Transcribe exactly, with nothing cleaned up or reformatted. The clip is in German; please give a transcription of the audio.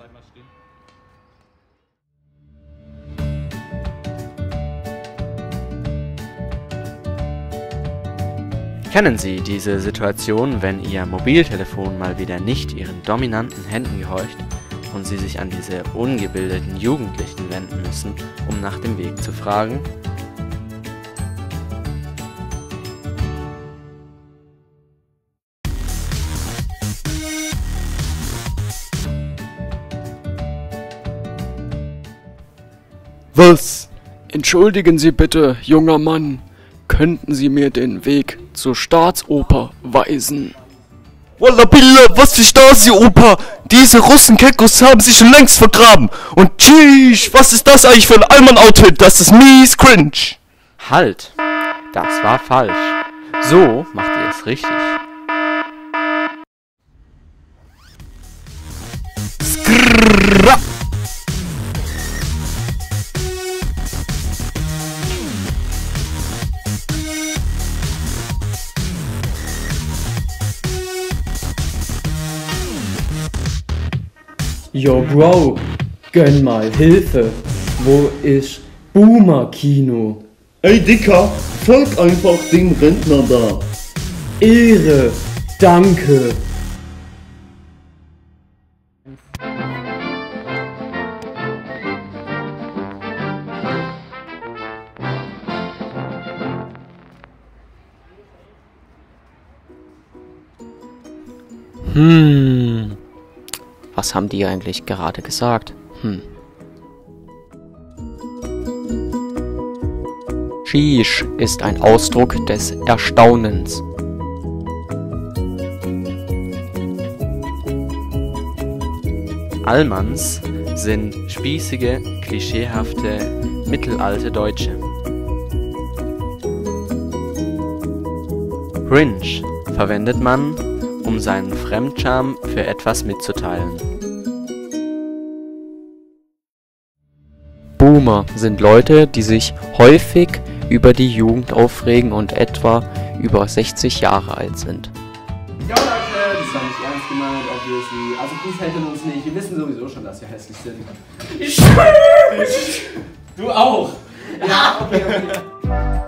Bleib mal stehen. Kennen Sie diese Situation, wenn Ihr Mobiltelefon mal wieder nicht Ihren dominanten Händen gehorcht und Sie sich an diese ungebildeten Jugendlichen wenden müssen, um nach dem Weg zu fragen? Was? Entschuldigen Sie bitte, junger Mann. Könnten Sie mir den Weg zur Staatsoper weisen? Walla Billah, was für Stasi-Oper? Diese Russenkekos haben sich schon längst vergraben. Und tschüss, was ist das eigentlich für ein Allmann-Outfit? Das ist mies cringe. Halt! Das war falsch. So macht ihr es richtig. Skrrrra. Yo Bro, gönn mal Hilfe. Wo ist Boomer Kino? Ey Dicker, folg einfach dem Rentner da. Ehre, danke. Hm. Was haben die eigentlich gerade gesagt? Hm. Sheesh ist ein Ausdruck des Erstaunens. Allmanns sind spießige, klischeehafte, mittelalte Deutsche. Cringe verwendet man, um seinen Fremdscham für etwas mitzuteilen. Boomer sind Leute, die sich häufig über die Jugend aufregen und etwa über sechzig Jahre alt sind. Ja Leute, das war nicht ernst gemeint, obviously. Also please hatet uns nicht, wir wissen sowieso schon, dass wir hässlich sind. Ich Du auch! Ja, okay, okay.